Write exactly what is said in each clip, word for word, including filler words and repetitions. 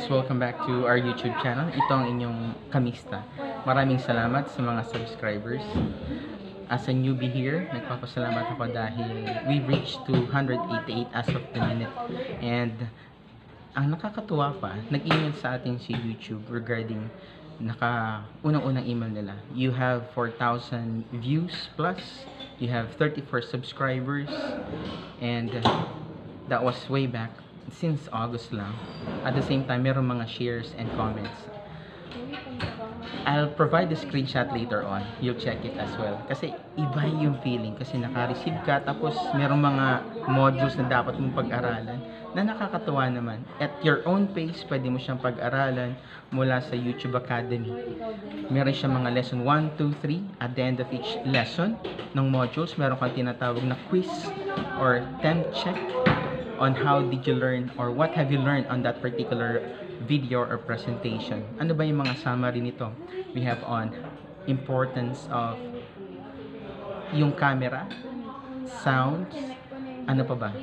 welcome back to our YouTube channel. Ito ang inyong Kamista. Maraming salamat sa mga subscribers. As a newbie here, nagpapasalamat ako dahil we reached two hundred eighty-eight as of the minute. And ang nakakatuwa pa, nag-email sa atin si YouTube regarding naka unang-unang email nila. You have four thousand views plus, you have thirty-four subscribers, and that was way back since August lang. At the same time, meron mga shares and comments. I'll provide the screenshot later on. You'll check it as well. Kasi iba yung feeling. Kasi naka-receive ka, tapos meron mga modules na dapat mong pag-aralan na nakakatuwa naman. At your own pace, pwede mo siyang pag-aralan mula sa YouTube Academy. Meron siyang mga lesson one, two, three. At the end of each lesson ng modules, meron kang tinatawag na quiz or temp check on how did you learn or what have you learned on that particular video or presentation. Ano ba yung mga summary nito? We have on importance of yung camera, sounds, ano pa ba?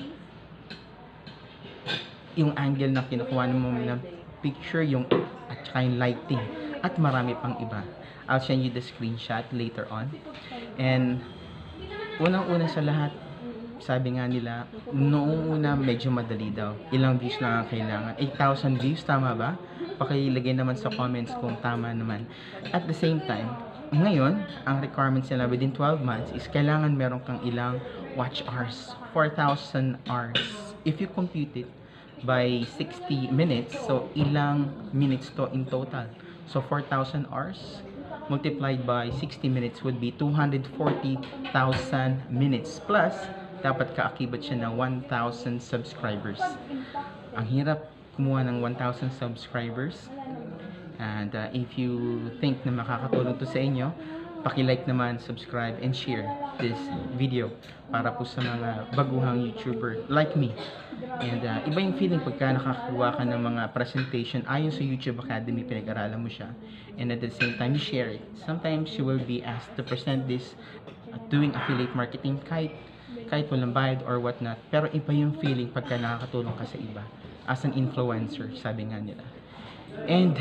Yung angle na kinukuha mo ng picture, yung at saka yung lighting, at marami pang iba. I'll send you the screenshot later on. And unang-una sa lahat, sabi nga nila, noong una medyo madali daw. Ilang views lang ang kailangan? eight thousand views, tama ba? Pakilagay naman sa comments kung tama naman. At the same time, ngayon, ang requirements nila within twelve months is kailangan meron kang ilang watch hours. four thousand hours. If you compute it by sixty minutes, so ilang minutes to in total? So four thousand hours multiplied by sixty minutes would be two hundred forty thousand minutes plus dapat kaakibat siya ng one thousand subscribers. Ang hirap kumuha ng one thousand subscribers. And uh, if you think na makakatulong to sa inyo, paki-like naman, subscribe, and share this video para po sa mga baguhang YouTuber like me. And uh, iba yung feeling pagka nakakakuha ka ng mga presentation ayon sa YouTube Academy, pinag-aralan mo siya. And at the same time, you share it. Sometimes you will be asked to present this uh, doing affiliate marketing kahit kahit walang bayad or what not, pero iba yung feeling pagka nakakatulong ka sa iba as an influencer, sabi nga nila. And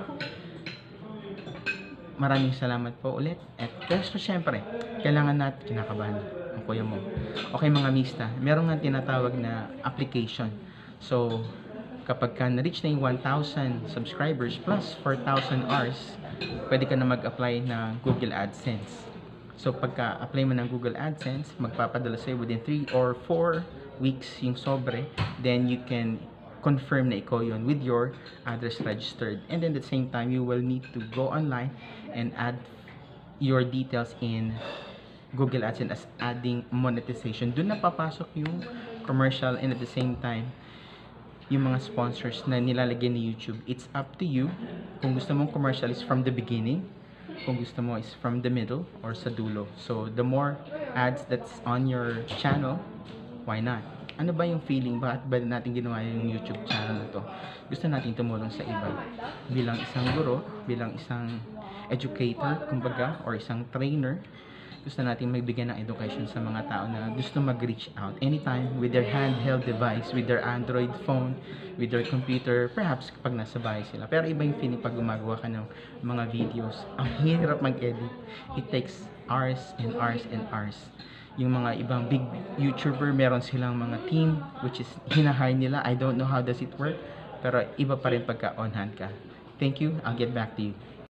maraming salamat po ulit. At pero syempre, kailangan natin, kinakabahan ang kuya mo. Okay mga mista, meron nga tinatawag na application. So kapag ka na-reach na yung one thousand subscribers plus four thousand hours, pwede ka na mag-apply na Google AdSense. So pagka-apply mo ng Google AdSense, magpapadala sa'yo within three or four weeks yung sobre, then you can confirm na ikaw yun with your address registered. And then at the same time, you will need to go online and add your details in Google AdSense as adding monetization. Doon na papasok yung commercial, and at the same time, yung mga sponsors na nilalagay ni YouTube. It's up to you kung gusto mong commercial is from the beginning, kung gusto mo is from the middle or sa dulo. So the more ads that's on your channel, why not? Ano ba yung feeling? Bakit ba natin ginawa yung YouTube channel na to? Gusto natin tumulong sa iba bilang isang guro, bilang isang educator kumbaga, or isang trainer. Gusto natin magbigay ng education sa mga tao na gusto mag-reach out anytime with their handheld device, with their Android phone, with their computer, perhaps kapag nasa bahay sila. Pero iba yung feeling pag gumagawa ka ng mga videos. Ang hirap mag-edit. It takes hours and hours and hours. Yung mga ibang big YouTuber, meron silang mga team which is hinahire nila. I don't know how does it work, pero iba pa rin pagka on hand ka. Thank you. I'll get back to you.